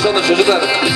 alkışlanır çocuklar.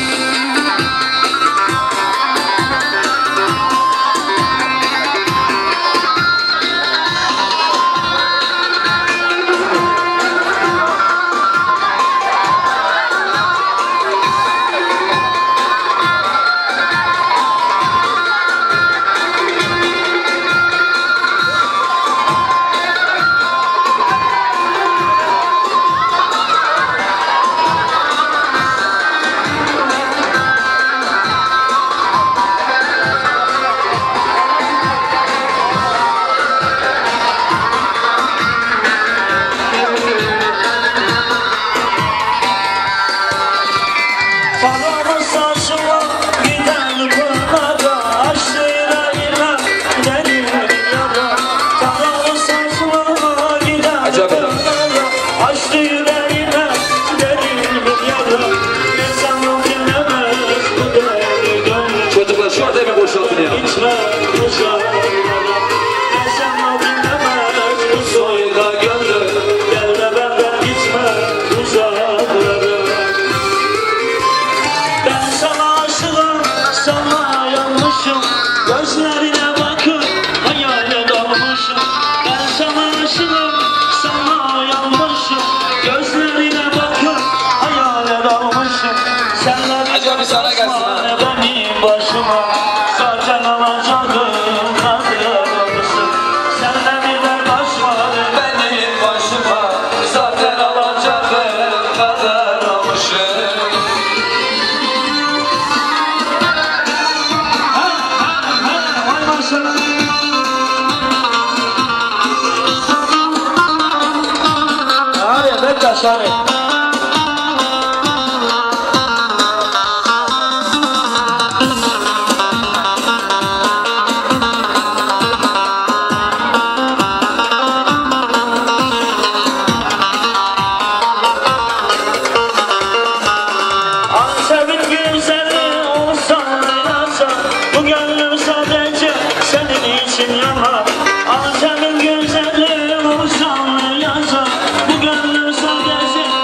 Çocuklar şurada bir boşaltın ya. Soyla gönlüm, gelme benden gitme uzaklara. Ben sana aşığım, sana yanmışım, gözlerine bakıp hayale dalmışım. Ben sana aşığım, sana yanmışım, gözlerine bakıp hayale dalmışım. Hacı abi sana gelsin ha. Benim başıma zaten alacağım kader olmuşum. Senden bir dert açma Benim başıma zaten alacak kadar olmuşum. Vay maşallah. Abi bekle aşağı. Antep'in güzeli olsan yansa, bu gönlüm sadece senin için yanar. Antep'in güzeli olsan yansa, bu gönlüm sadece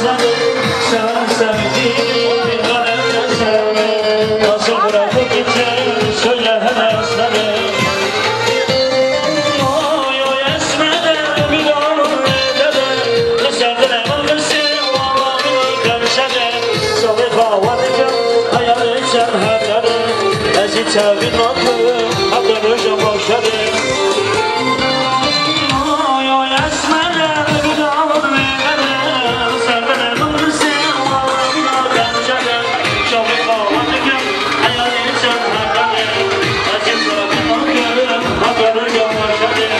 başladım. Seven sevdiğimi kalemle sevme. Nasıl bırakıp gideceğim söyle heveslerim. Oy oy esmeden bir olur ederim. Sevdiğim olursun Allah'ını görüşelim. Salı kahvaltıcım hayal içer herlerim. Ezi tevin okum adını boşarım. Oy oy esmeden bir olur ederim. Sevdiğim olursun Allah'ını görüşelim. Salı kahvaltıcım hayal içer herlerim. Ezi tevin okum adını boşarım.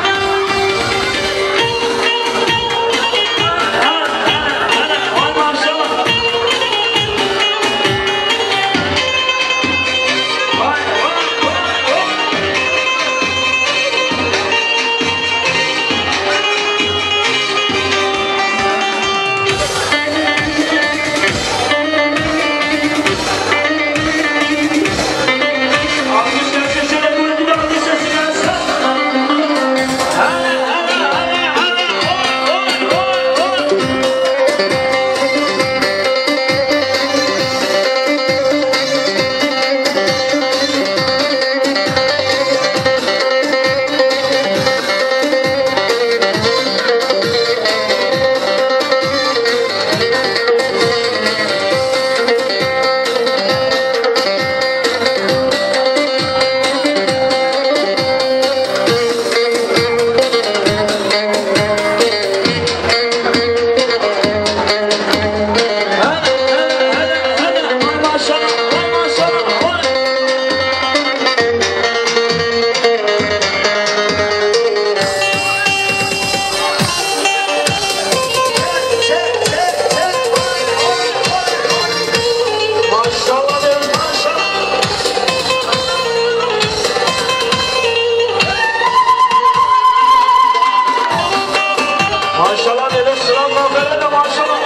Maşallah dedi sıramdan böyle de maşallah.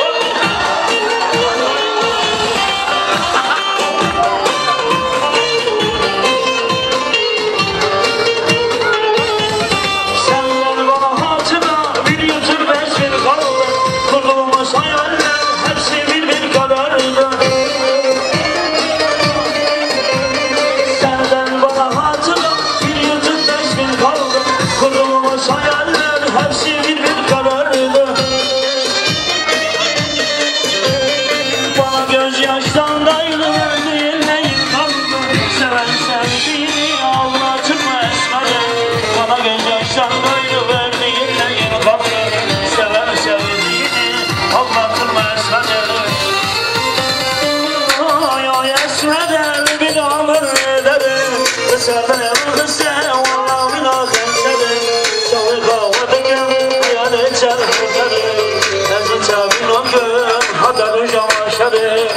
Senden bana hatıra bir yüzür bezir kaldı. Kurduğumuz hayaller hepsi bir kadardı. Senden bana hatıra bir yüzür bezir kaldı. Kurduğumuz hayaller hepsi bir karardı. Bana gözyaştan dayanır neyin kaldı. Seven sevdiğini ağlatırma esmede. Bana gözyaştan dayanır neyin kaldı. Seven sevdiğini ağlatırma esmede. Oy oy esmede bir olur ederim. Sevdim kızı vallahi lazım sevdim. Çalı kahvaltıcım hayal içer herlerim. Ezi tevin okum hadarı camaşarım.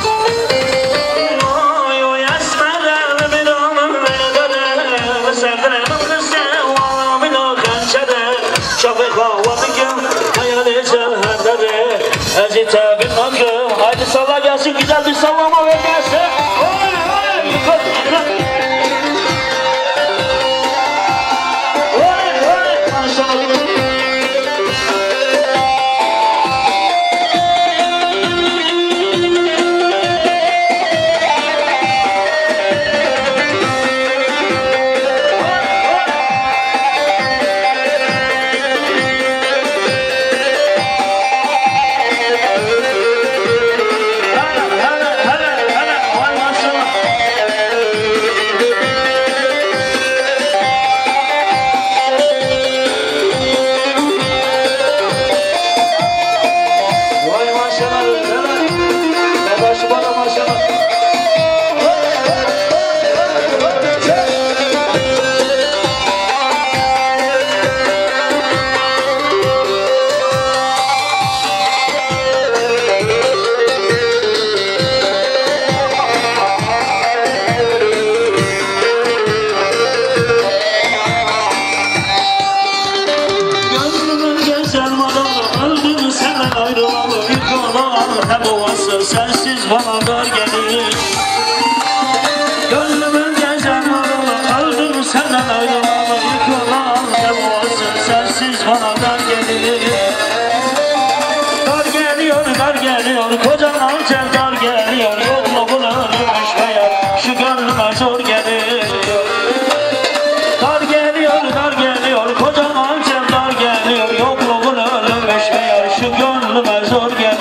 Oy oy esmeden bir olur ederim. Sevdim kızı vallahi lazım sevdim. Çalı kahvaltıcım hayal içer herlerim. Ezi tevin okum. Haydi salla gelsin güzel bir sallama ve gelsin. Oy oy yukarı. sensiz bana dar gelir. Gönlümün gezen oralı öldüm senden ayrılalı. Yıkılan ne boğazın sensiz bana dar gelir. Dar gelir. geliyor, kocaman cevdar geliyor, yokluğun ölmüş meğer şu gönlüme zor geliyor. Dar geliyor, kocaman cevdar geliyor, yokluğun ölmüş meğer şu gönlüme zor geliyor.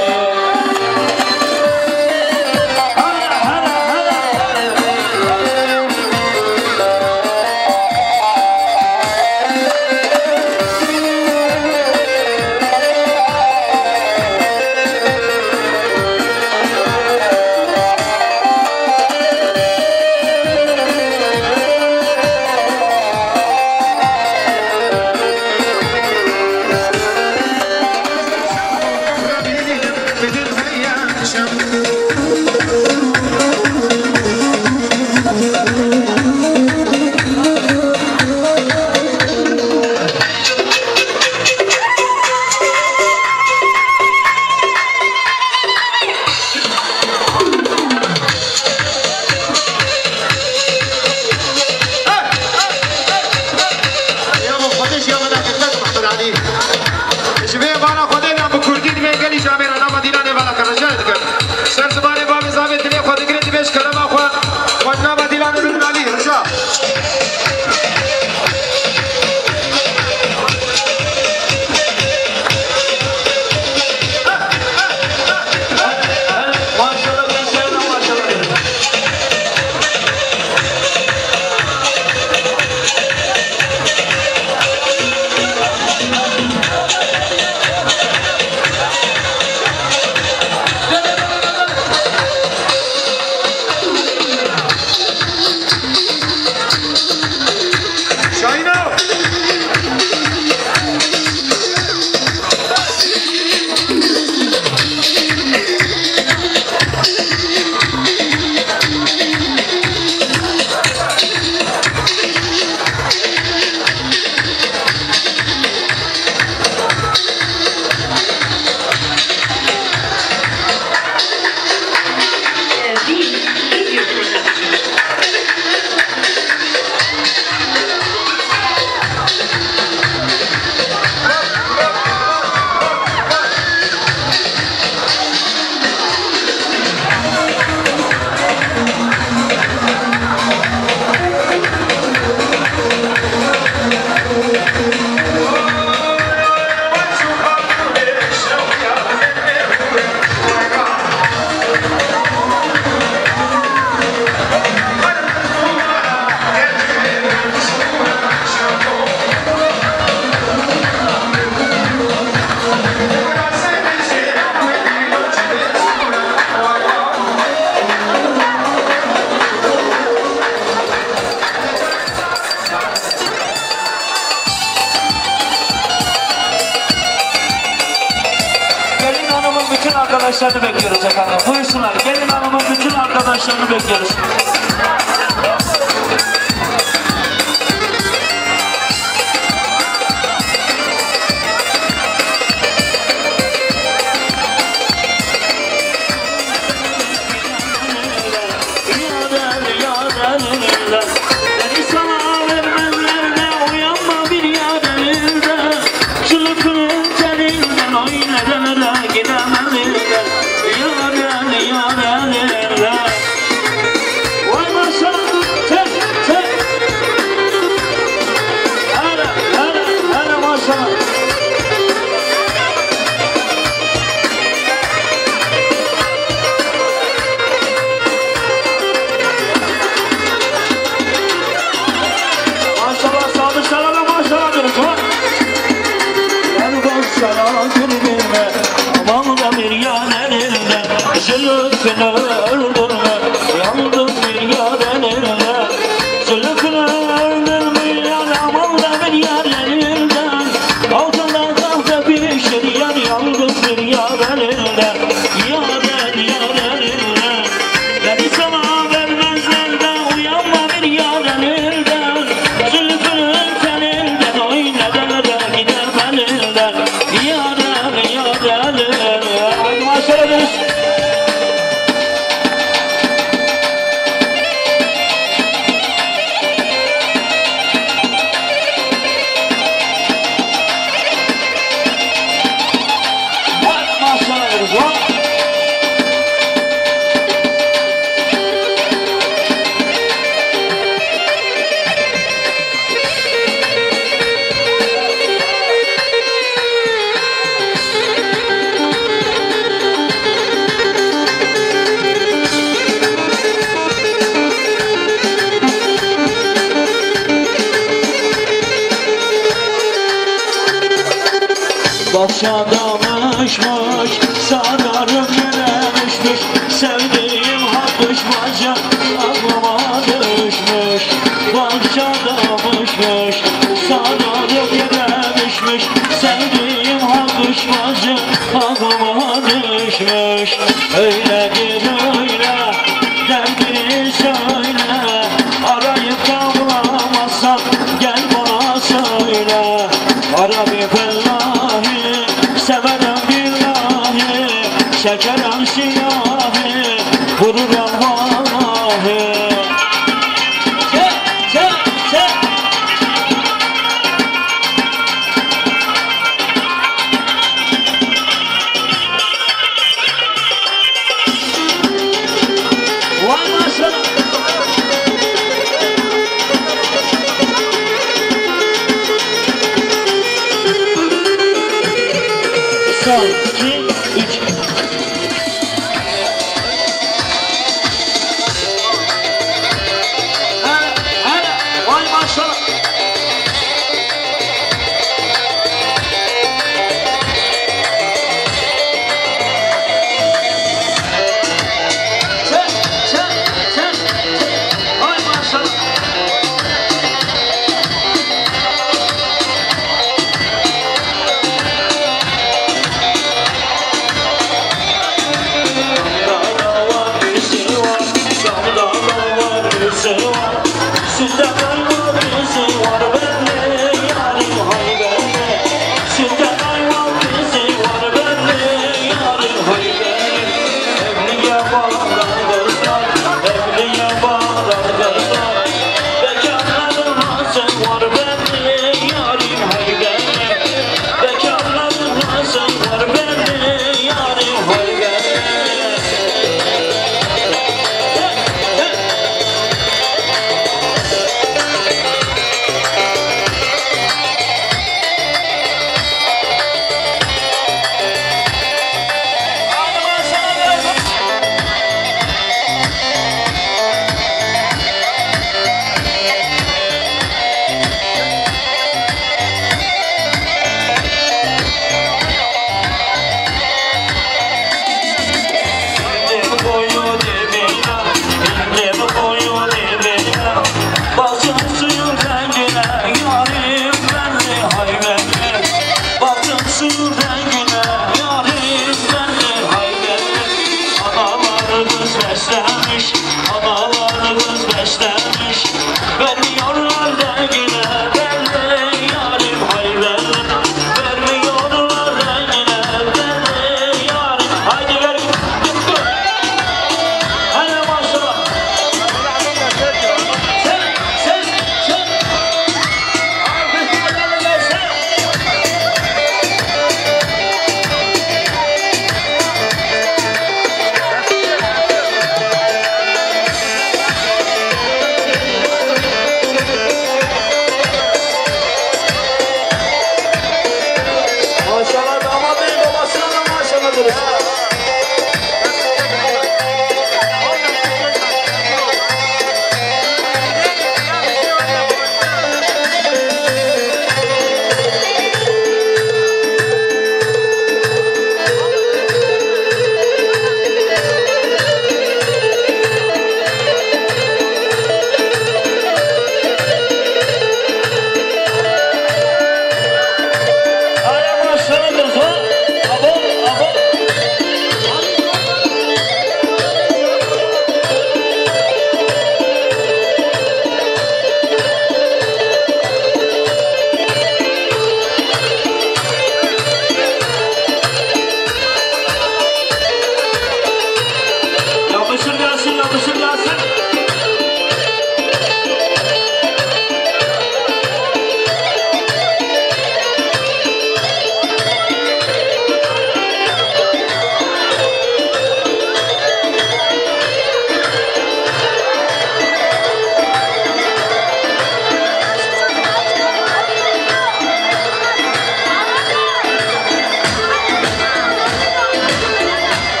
Arkadaşlarını bekliyoruz efendim. Buyursunlar. Gelin hanımın bütün arkadaşlarını bekliyoruz. Beni sana vermezler de uyanma bir yadelinde. Çılıkını telinden oynadığına gidemem. Vay maşallah, tek tek. Hele maşallah. Maşallah sağlık sarala maşallah diyoruz. Gel boşala gülbime, aman da bir yan elinde. Zülfünü öldürme, yandım bir yar elinde. Zülfünü öldürme, aman da bir yar elinden. Altından kahve pişir, yandım bir yar elinde. Yar elinde. Beni sana vermezler de uyanma bir yar elinden. Zülfünü telinden oynadan da gider elinden. Yar elinde. Hadi maşallah. Balşadamışmış, sararım yeremişmiş. Sevdiğim hakmış bacı aklıma düşmüş. Balşadamışmış, sararım yeremişmiş. Sevdiğim hakmış bacı aklıma düşmüş. Öyledir öyle, derdini söyle. Arayıp da bulamazsan gel bana söyle. Ara bir fellahi, severim billahi. Şekerim siyahi, vururum vallahi. Çek, çek, çek. Vay maşallah. Son, iki, üç. Vay maşallah. Çek, çek, çek, çek. Vay maşallah.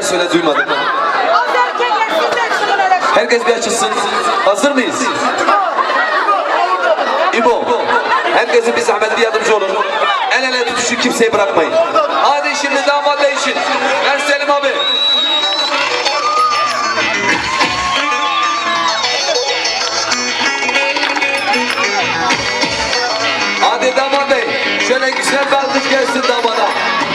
söyle duymadım. Herkes bir açılsın. Hazır mıyız? İbo. Herkesin bir zahmet bir yardımcı olun. El ele tutuşun, kimseyi bırakmayın. Hadi şimdi damat bey için. Ben Selim abi. Hadi damat bey. Şöyle güzel bir alkış gelsin damada.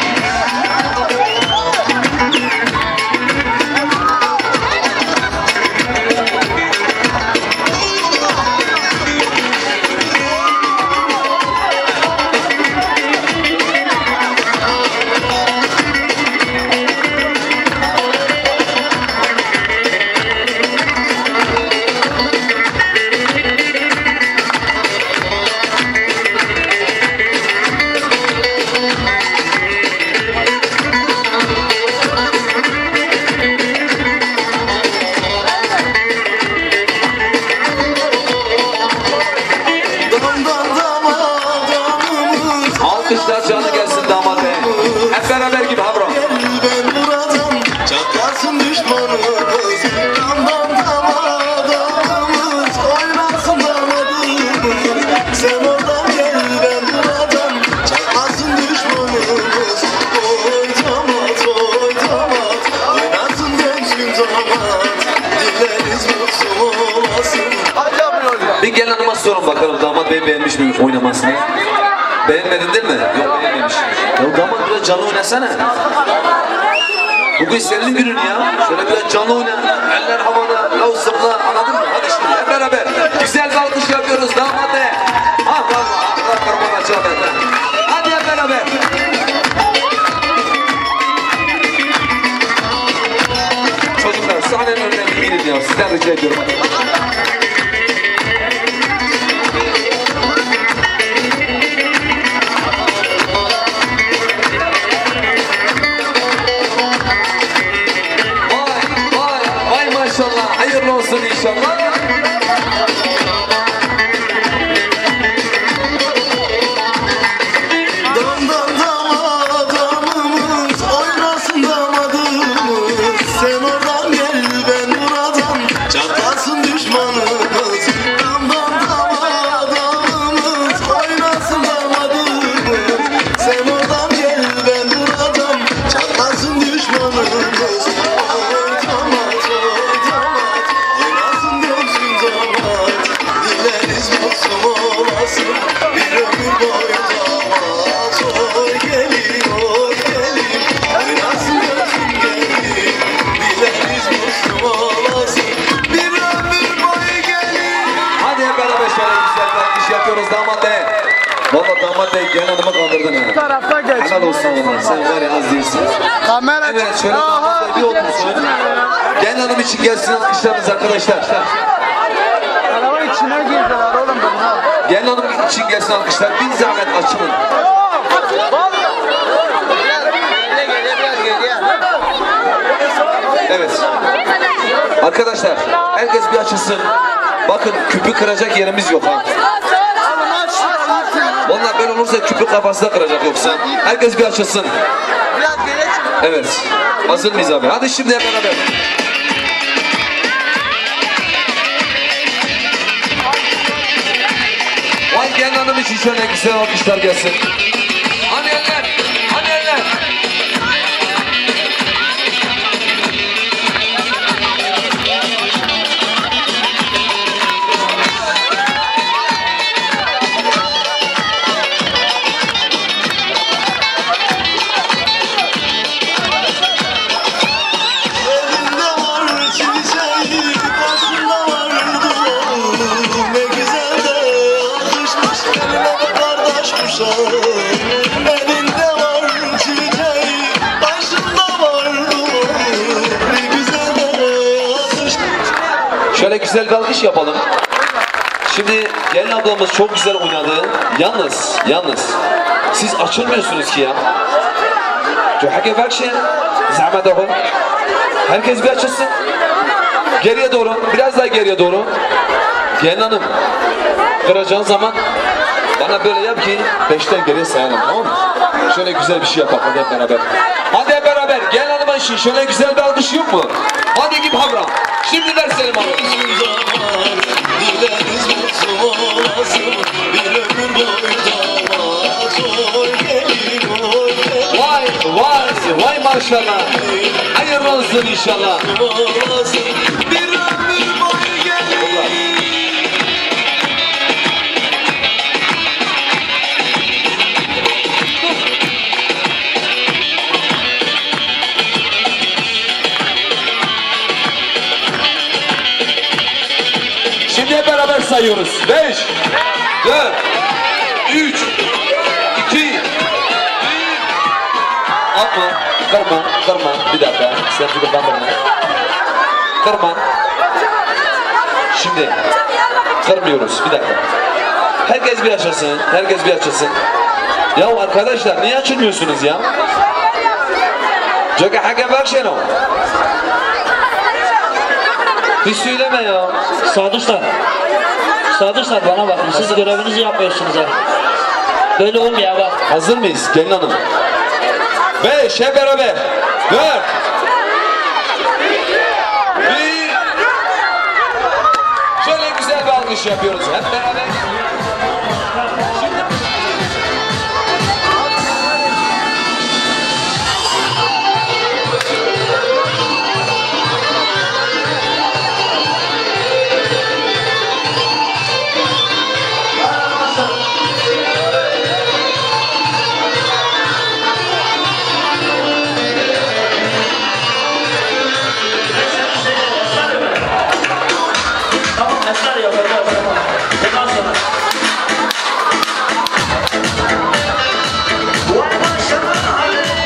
Alkışlar canı gelsin damat bey. Hep beraber gibi havra. Ben buradan çatlasın düşmanımız. Yandan damadımız oynasın damadımız. Sen oradan gel ben buradan çatlasın düşmanımız. Oy damat oynasın dönsün damat. Dileriz mutlu olasın. Bir gel hanıma sorun bakalım damat bey beğenmiş mi oynamasını? Beğenmedin değil mi? Yok beğenmemiş. Ya damat biraz canlı oynasana. Bugün senin günün ya. Şöyle biraz canlı oyna. Eller havada. Ya zıpla. Anladın mı? Hadi şimdi hep beraber. Güzel bir alkış yapıyoruz damat bey. Ah ah ah. Karman açalım. Hadi hep beraber. Çocuklar sahnenin önüne bir gidin ya. Sizden rica ediyorum. İnşallah hayırlı olsun inşallah. Damdan damadımız oynasın damadımız. Sen oradan gel ben buradan çatlasın düşmanımız. Damdan damadımız oynasın damadımız. Sen oradan gel ben buradan çatlasın düşmanımız. Oy damat oynasın dönsün damat. Dileriz mutlu olasın bir ömür boyu damat. Oy gelin oynasın dönsün gelin. Dileriz mutlu olasın bir ömür boyu gelin. Hadi hep beraber şöyle güzel bir alkış yapıyoruz damat bey. Valla damat bey gel hanımı kandırdın ha. Tarafta geç. Helal olsun ona. Sen var ya az değilsin. Kamera Evet şöyle damat bey bir otursun. Gel hanım için gelsin alkışlarınız arkadaşlar. araba içine girdiler oğlum bunlar. Gel hanım için gelsin alkışlar. Bir zahmet açılın. Evet. Arkadaşlar herkes bir açılsın. Bakın küpü kıracak yerimiz yok ha. Vallahi ben olursa küpü kafasına kıracak yoksa. Herkes bir açılsın. Evet. Hazır mıyız abi? Hadi şimdi hep beraber. Vay gel hanım için şöyle güzel alkışlar gelsin. Hadi eller. Hadi eller. Elinde var çiçeği, başında var duvarı. Ne güzel de yakışmış eline de kardeş kuşağı. Elinde var çiçeği, başında var duvarı. Ne güzel de yakışmış. Şöyle güzel bir alkış yapalım. Şimdi gelin ablamız çok güzel oynadı. Yalnız siz açılmıyorsunuz ki ya. Tuhake verkşe. Zahmet oğlum. Herkes bir açılsın. Geriye doğru. Biraz daha geriye doğru. Gelin hanım. Kıracağın zaman Bana böyle yap ki 5'ten geriye sayalım, tamam mı? Şöyle güzel bir şey yapalım hadi hep beraber. Hadi hep beraber. Gel hanıma için şöyle güzel bir alkış yok mu? Hadi git Havram. Şimdi ver Selim abi. Dileriz mutlu olasın bir ömür boyu damat oy gelin oy gelin Vay vay vay maşallah. Hayırlı olsun inşallah. olasın bir ömür boyu gelin. Şimdi hep beraber sayıyoruz. 5, 4, 3, 2, 1. Atma, kırma. Bir dakika. Sen figürden kırma. Şimdi kırmıyoruz. Bir dakika. Herkes bir açılsın. Ya arkadaşlar niye açılmıyorsunuz ya? Çünkü hakem var şey o. Hiç söyleme ya. Sadıçlar bana bakın. Siz görevinizi yapmıyorsunuz ha. Böyle olmuyor bak. Hazır mıyız gelin hanım? 5 hep beraber. 4 1. Şöyle güzel bir alkış yapıyoruz hep beraber. Tamam, esmer yapacağız. Bundan sonra. Vay maşallah.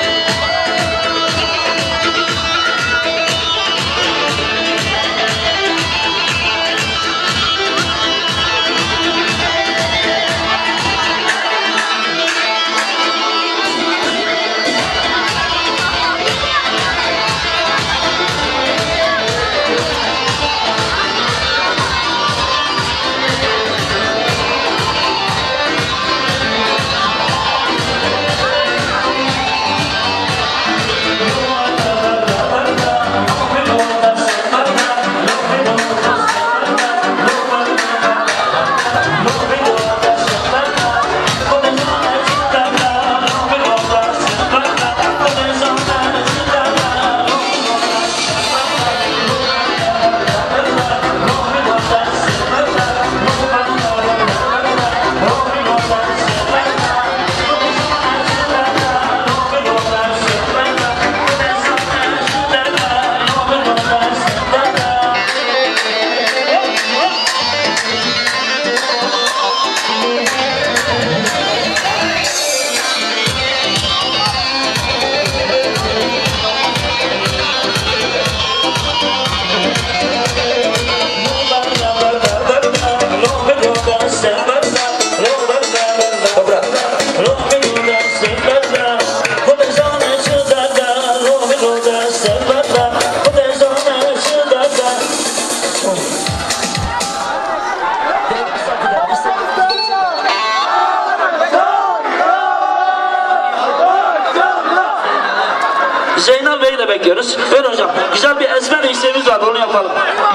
Zeynel Bey'i de bekliyoruz. Buyurun hocam. Güzel bir ezber isteğimiz var. Onu yapalım.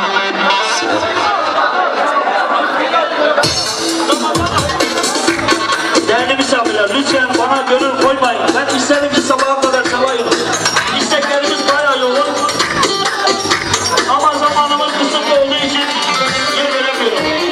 Değerli misafirler, lütfen bana gönül koymayın. Ben isterim ki sabaha kadar çalayım. İsteklerimiz bayağı yoğun. Ama zamanımız kısıtlı olduğu için yer veremiyorum.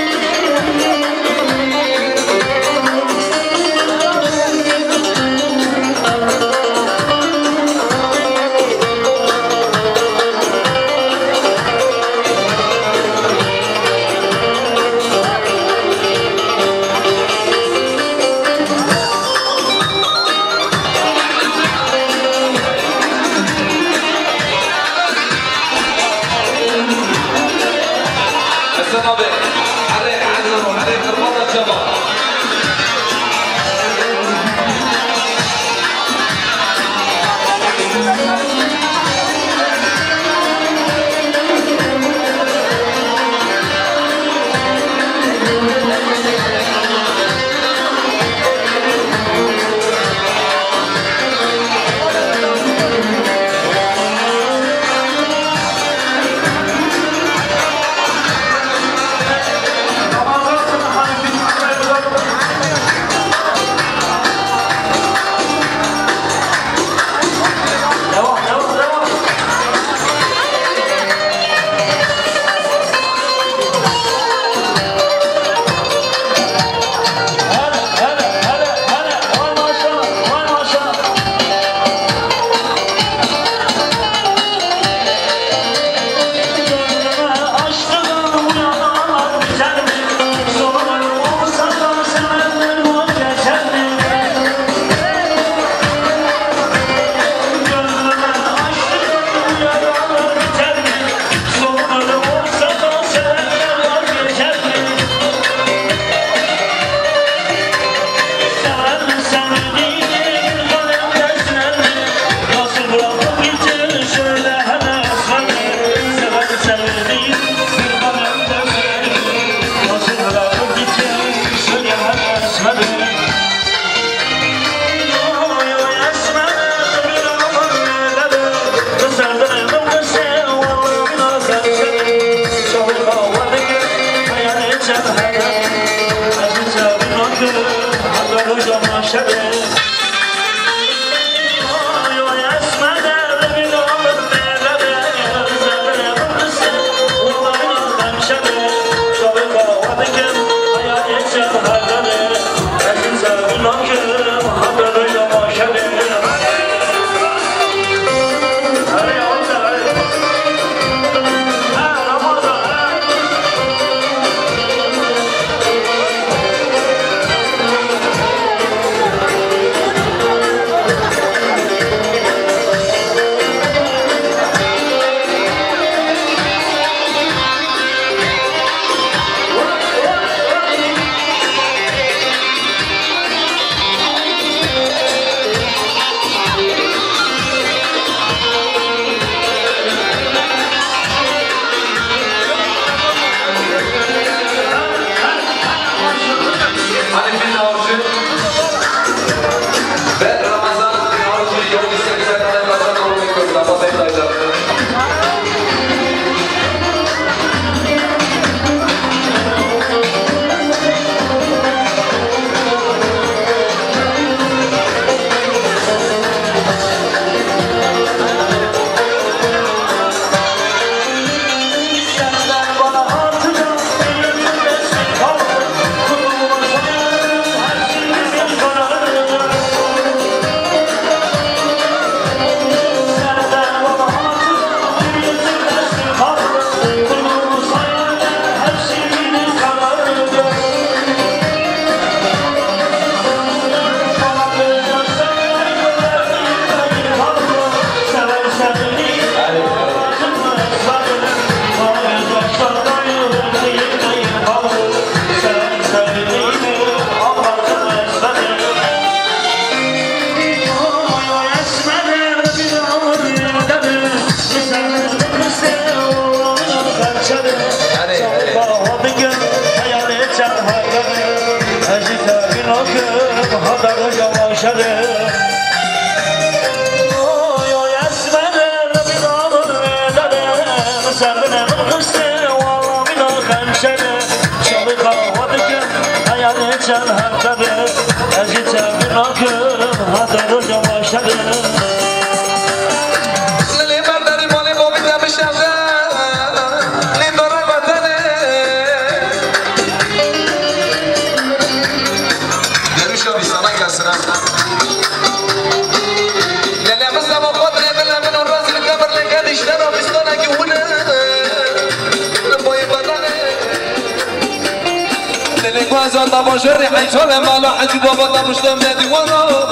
زاد بشر حيث لما لا حد بابا مش نادي ورا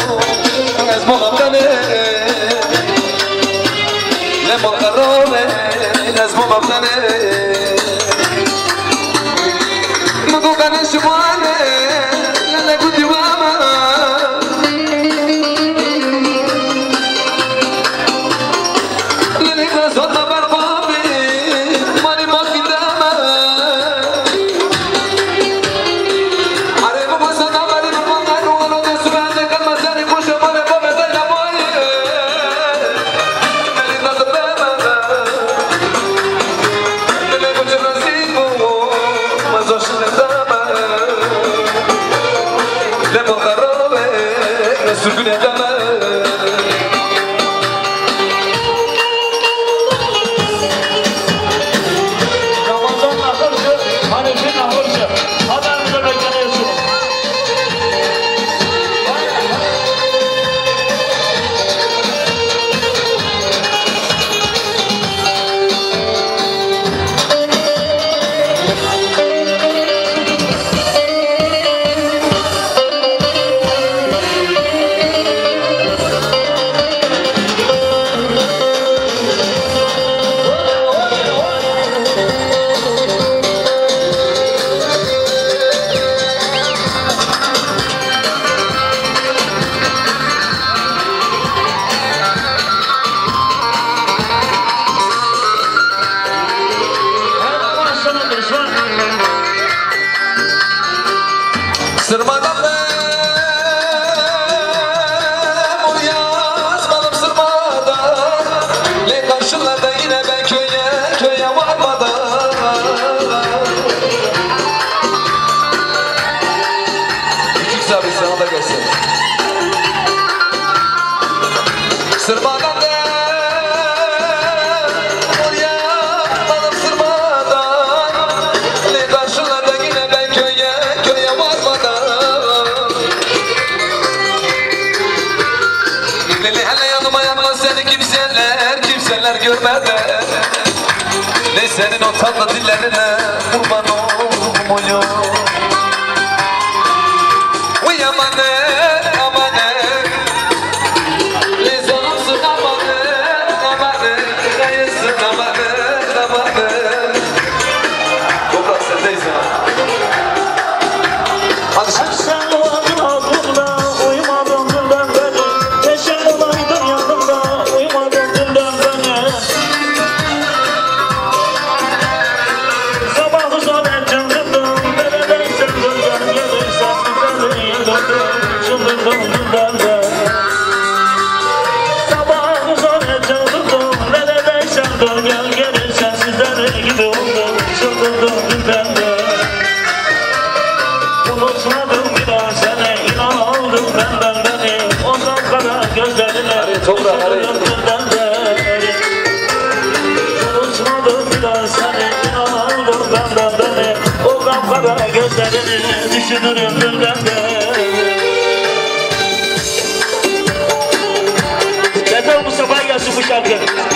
اسمه غبطاني لما قررنا اسمه غبطاني مدو كان شمالي لا كنت واما لني زاد بربابي ماني ما قدامه Sürgün edemem Ramazan ahırcı, Hanif'in ahırcı. Haberimize bekleniyorsunuz. Sırmadan bunu yazmadım sırmadan Ne karşılarda yine ben köye varmadan Küçük sabit sana da gelsin geceler görmeden ne senin o tatlı dillerine kurban oldum oyo. Uy amane amane le zanımsın amane amane gayesın amane amane. Toprak sendeyiz ha. Hadi şimdi. Sen oldun aklımda, uyumadın dünden beri. Keşke olaydın yanımda, uyumadın dünden beri. Sabahı zor ettim dünden, neredeysen dünden gelirsen dünden döndüm, çıldırdım dünden beri. Sabahı zor ettim dünden, neredeysen dünden gelirsen sizler gibi oldum, çıldırdım dünden beri. Unutmadım bir daha seni, inan aldım benden beni. O zamkara gözlerine Hadi toprak, hadi. dünden beri. Unutmadım bir daha seni, inan aldım benden beni. O zamkara gözlerini düşünürüm dünden beri. Yeter bu sabah gelsin bu şarkı.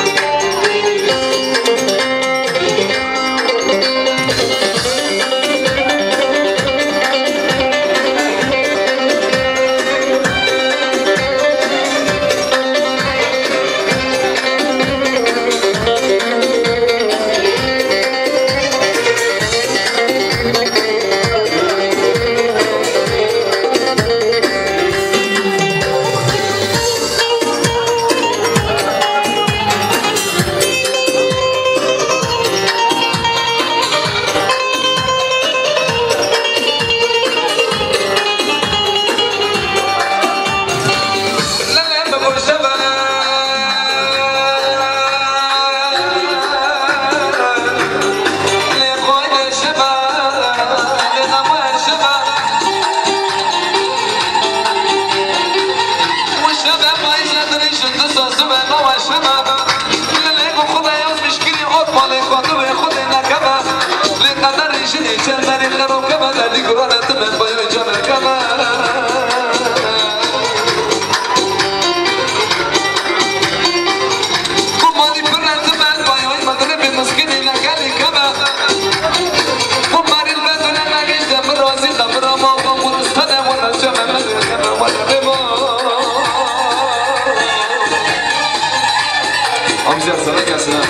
Amca sana gelsin ha.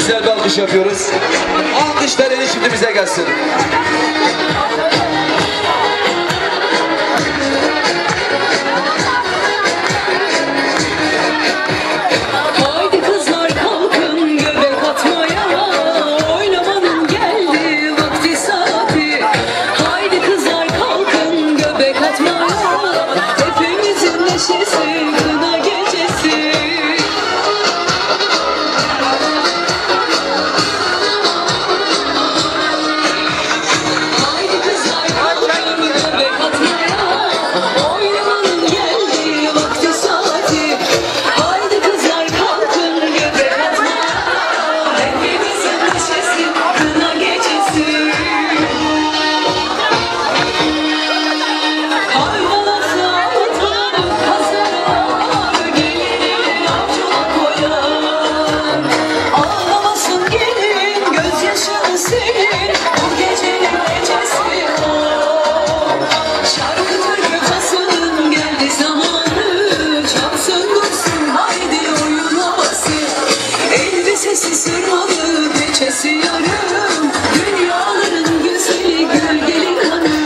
güzel bir alkış yapıyoruz. Alkışlar şimdi bize gelsin. Haydi kızlar kalkın göbek atmaya, oynamanın geldi vakti saati. Haydi kızlar kalkın göbek atmaya, hepimizin neşesi kına gecesi. Haydi kızlar kalkın göbek atmaya, oynamanın geldi vakti saati. Haydi kızlar kalkın göbek atmaya, hepimizin neşesi kına gecesi. Kaynanası altın pazara, gelinin avcuna koyar. Ağlamasın gelin, gözyaşını silin, bu gecenin gecesi o. Şarkı türkü fasılın geldi zamanı, çalsın dursun haydi oyun havası. Elbisesi sırmalı, peçesi yarım, dünyaların güzeli gül gelin hanım.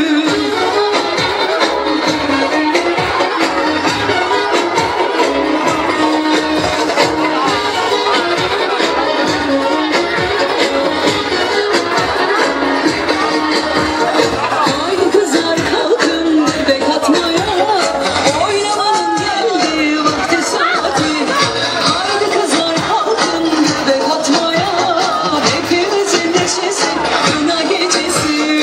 Haydi kızlar kalkın göbek atmaya, oynamanın geldi vakti saati. Haydi kızlar kalkın göbek atmaya, hepimizin neşesi kına gecesi.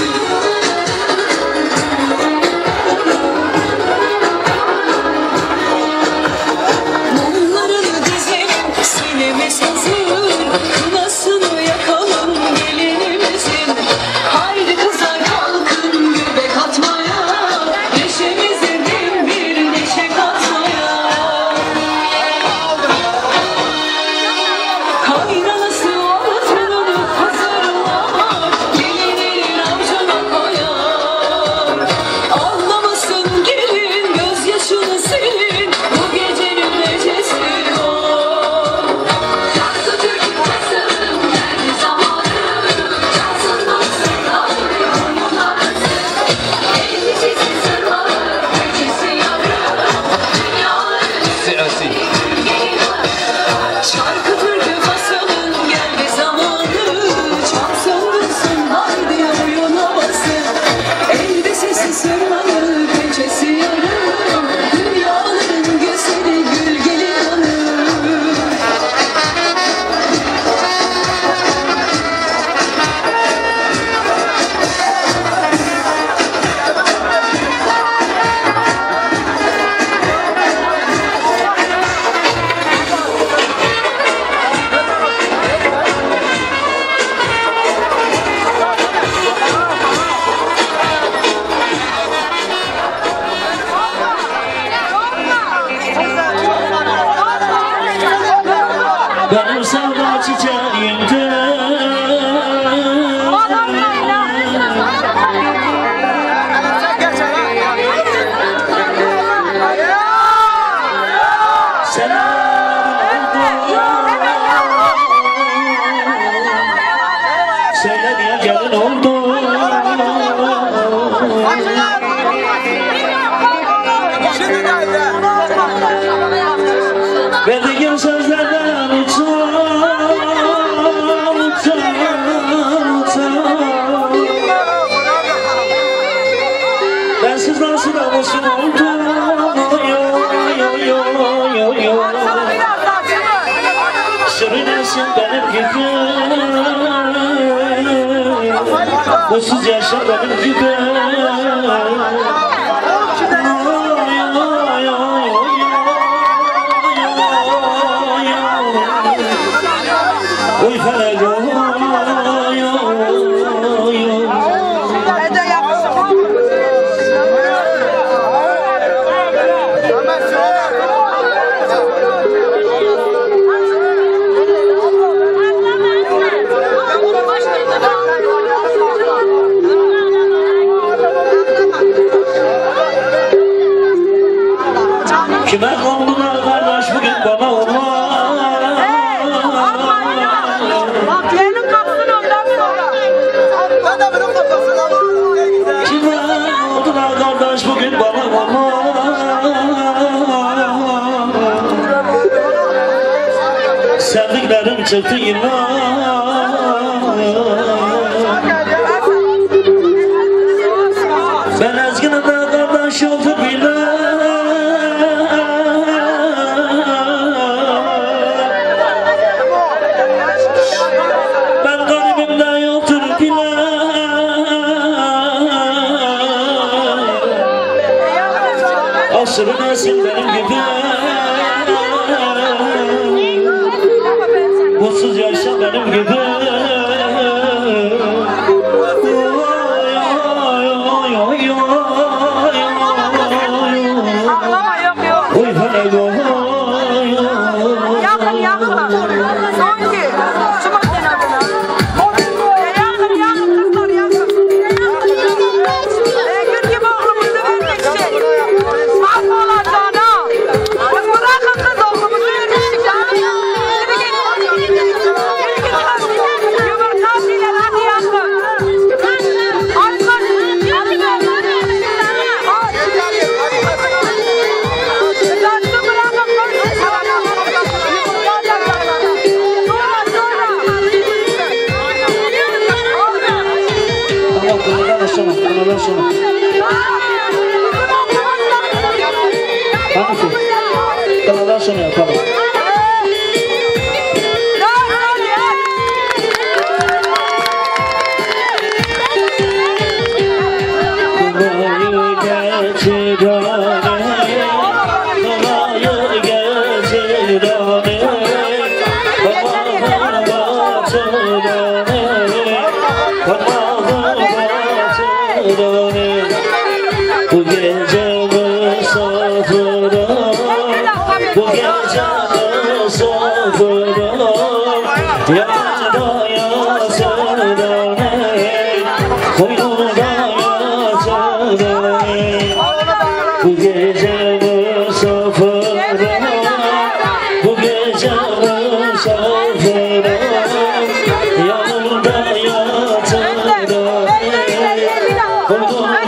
Mumlarını dizelim, sinemiz hazır, kınasını yakalım gelinimizin. Haydi kızlar kalkın göbek atmaya, neşemize bin bir neşe katmaya. Kaynanası altınını hazırlar, gelinin avcuna koyar. Anlamasın gelin, gözyaşını silin, bu gecenin necesi o. Şarkı türkü fasılın geldi zamanı, çalsın dursun haydi oyun havası. Elbisesi sırmalı, peçesi yarım, dünyaların Siyasi. şarkı türkü fasılın geldi zamanı, çalsın dursun haydi oyun havası. Elbisesi sırmalı, peçesi yarım, dünyaların güzeli gül gelin hanım. Benim sevda çiçeğimdir. Söyle niye gelin oldu? Verdiğin sözlerden utan, utan, utan. Bensiz nasıl namusun oldu? Sürünesin benim gibi, mutsuz yaşa benim gibi. Oy felek Kime kondular kardeş bugün bana olmaz. gözlerim çıktı ben ezginim de kardeş oldu bile ben garibimde yoktur bile asrın esin benim gibi mutsuz yaşa benim gibi Kanaldan sonra yapalım. Bu gece misafira, bu gece misafira, yanında yatırım, koynunda yatırım. Bu gece misafira, bu gece misafira, yanında yatırım, koynunda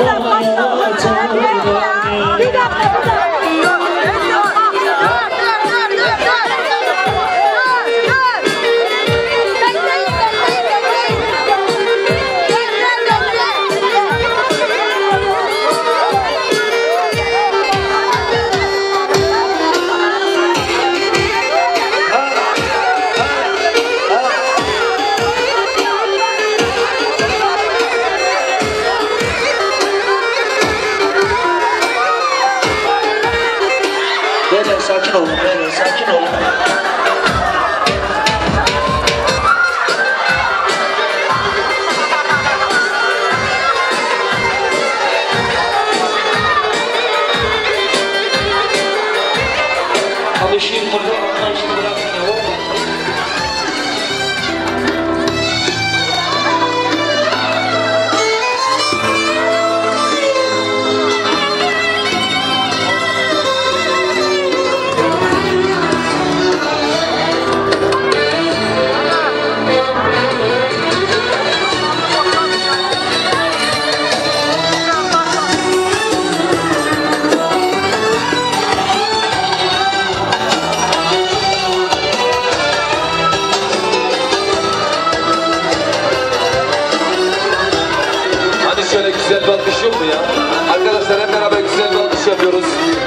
sakin olun, sakin olun. Alışayım burada, anlayışını bırakın ya. Şöyle güzel bir alkış yok mu ya? Arkadaşlar hep beraber güzel bir alkış yapıyoruz.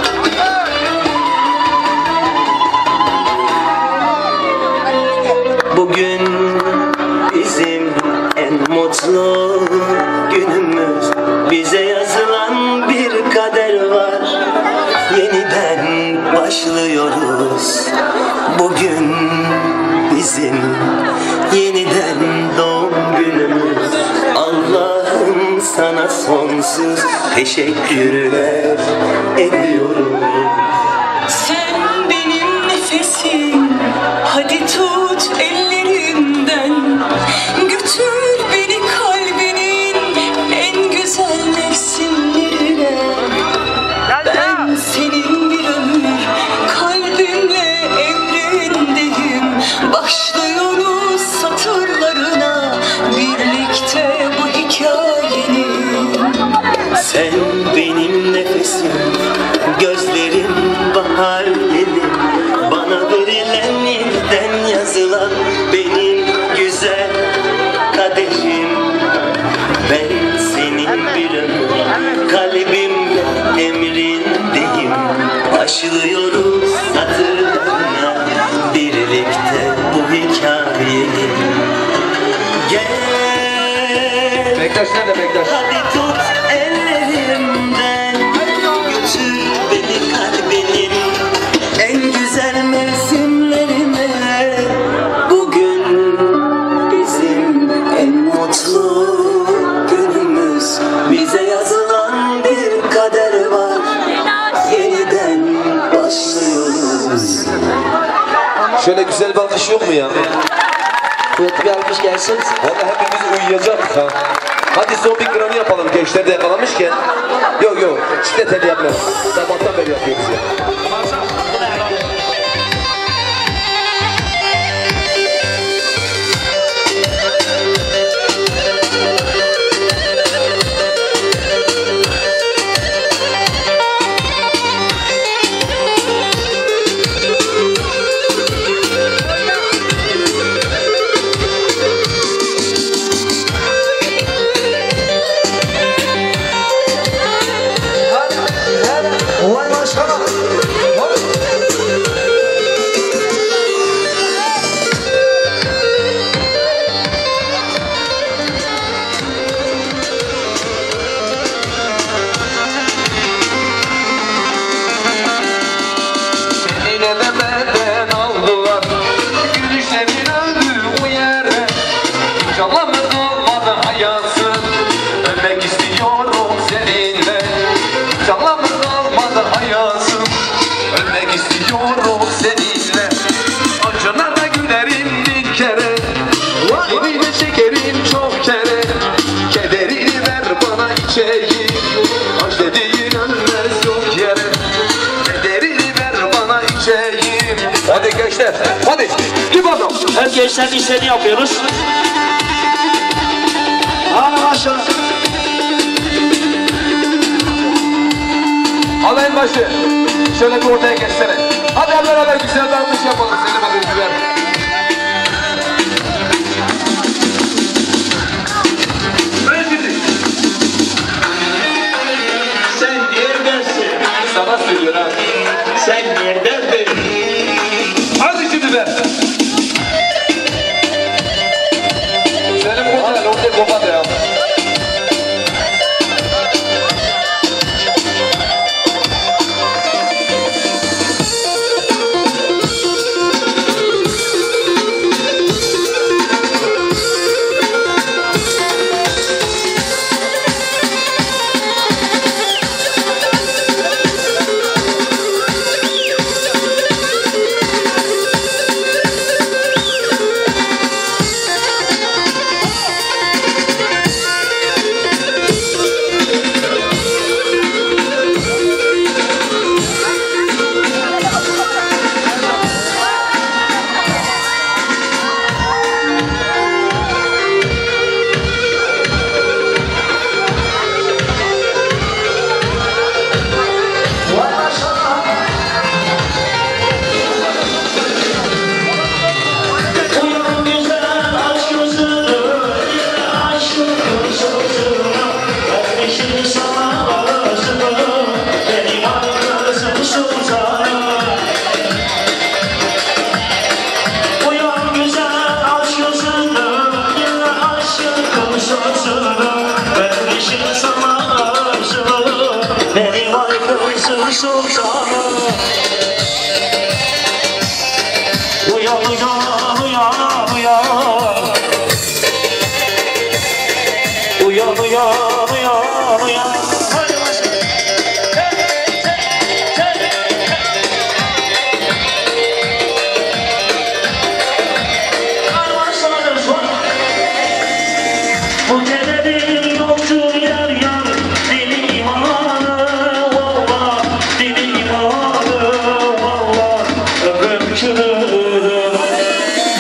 Bugün bizim en mutlu günümüz. Bize yazılan bir kader var. Yeniden başlıyoruz. Bugün bizim yeniden doğum günümüz. Allah'ım sana sonsuz teşekkürler ediyorum. Sen benim nefesim, hadi tut ellerimden, götür beni kalbinin en güzel mevsimlerine. Ben senin bir ömür kalbimle emrindeyim. Başlıyoruz satırlarına birlikte bu hikayenin. Sen benim nefesim, gözlerim bahar yeli. Bana verilen yeniden yazılan yazılan benim güzel kaderim. Ben senin bir ömür kalbimle emrindeyim. Başlıyoruz hatırına birlikte bu hikayeyi. Gel, Bektaş nerede Bektaş? hadi tut ellerimden, götür beni kalbinin en güzel mevsimlerine. Bugün bizim en mutlu günümüz. Bize yazılan bir kader var, yeniden başlıyoruz. Şöyle güzel bir alkış yok mu ya? Kuvvetli bir alkış gelsin. Vallahi hepimiz uyuyacaktık ha. Hadi son bir gramı yapalım gençler de yakalamışken. Yok yok, şiddet el yapmaz. Sabahtan beri yapıyoruz ya. Vay maşallah. Yine de benden aldılar. Gülüşlerin öldü bu yere. Canımı kalmadı hayatım. Ölmek istiyorum seninle. Canımı kalmadı hayatım. Ölmek istiyorum seninle. Acına da gülerim bir kere. Yeminle çekerim çok kere. Kederini ver bana içeyim. Aç dediğin ölmez yok yere. Kederini ver bana içeyim. Hadi gençler, hadi. Kim adam? Her gençlerin işlerini yapıyoruz. Hadi maşallah. Alayın başı. Şöyle bir ortaya geçsene. Hadi hep beraber güzel bir alkış yapalım. Selim hadi güzel. Sen neredesin? Sana söylüyor ha. Sen neredesin? Hadi şimdi be. Selim Kocaeli ortaya kopadı ya. Benim aykırısın sultanım. Uyan uyan uyan uyan. Uyan uyan uyan uyan. Hadi başlayalım. Bu kederin yoktur yer yar. Deli imanı valla, deli imanı valla. Ömrüm çürüdü.